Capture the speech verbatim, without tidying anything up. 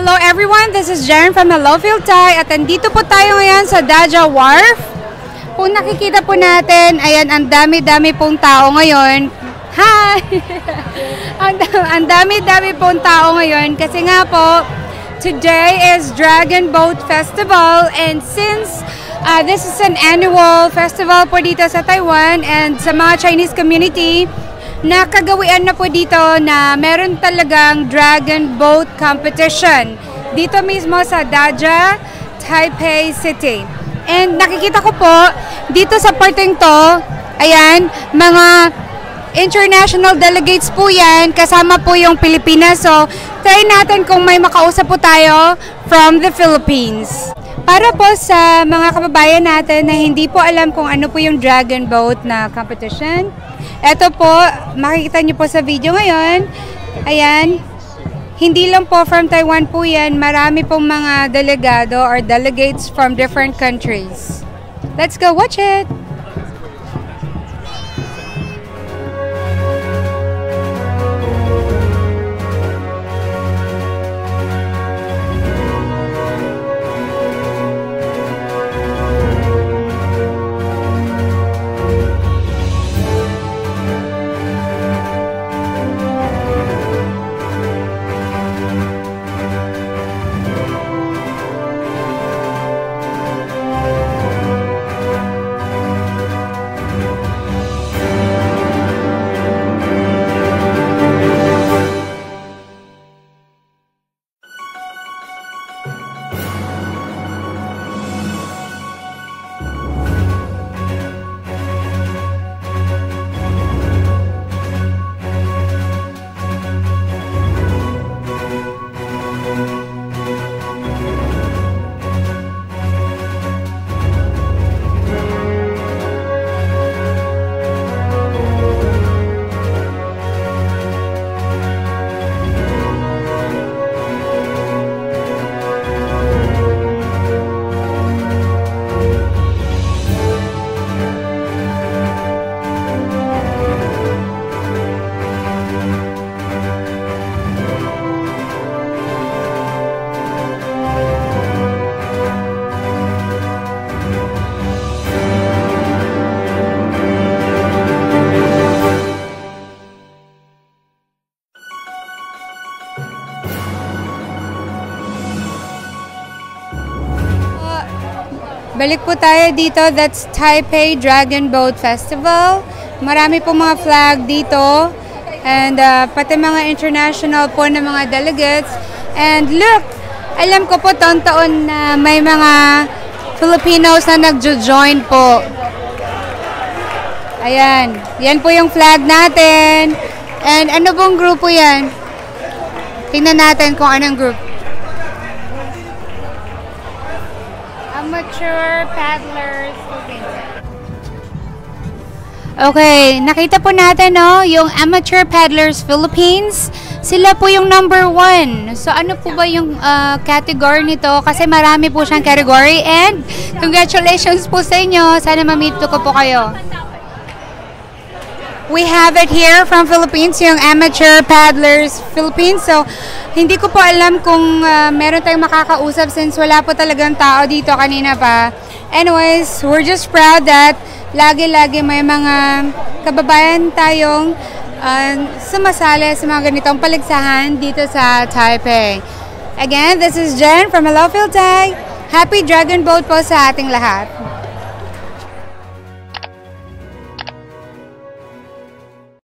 Hello everyone, this is Jen from Hello Thai at andito po tayo ngayon sa Daja Wharf. Kung nakikita po natin, ayan, ang dami-dami pong tao ngayon. Hi! Ang dami-dami pong tao ngayon kasi nga po, today is Dragon Boat Festival, and since uh, this is an annual festival po dito sa Taiwan and sa mga Chinese community, nakagawian na po dito na meron talagang Dragon Boat Competition dito mismo sa Daja, Taipei City. And nakikita ko po dito sa parteng to, ayan, mga international delegates po yan, kasama po yung Filipina. So, try natin kung may makausap po tayo from the Philippines. Para po sa mga kababayan natin na hindi po alam kung ano po yung Dragon Boat na competition, eto po, makikita nyo po sa video ngayon. Ayan, hindi lang po from Taiwan po yan, marami pong mga delegado or delegates from different countries. Let's go watch it! Balik po tayo dito, that's Taipei Dragon Boat Festival. Marami po mga flag dito and uh, pati mga international po na mga delegates. And look, alam ko po taon-taon na may mga Filipinos na nagjo-join po. Ayan, yan po yung flag natin. And ano pong grupo yan? Tingnan natin kung anong group. Amateur Paddlers Philippines. Okay, nakita po natin no, yung Amateur Paddlers Philippines. Sila po yung number one. So ano po ba yung uh, category nito? Kasi marami po siyang category. And congratulations po sa inyo. Sana ma-meet ko po kayo. We have it here from Philippines, yung Amateur Paddlers Philippines. So, hindi ko po alam kung uh, meron tayong makakausap since wala po talagang tao dito kanina pa. Anyways, we're just proud that lagi-lagi may mga kababayan tayong uh, sumasali sa mga ganitong paligsahan dito sa Taipei. Again, this is Jen from Hello Thai. Happy Dragon Boat po sa ating lahat.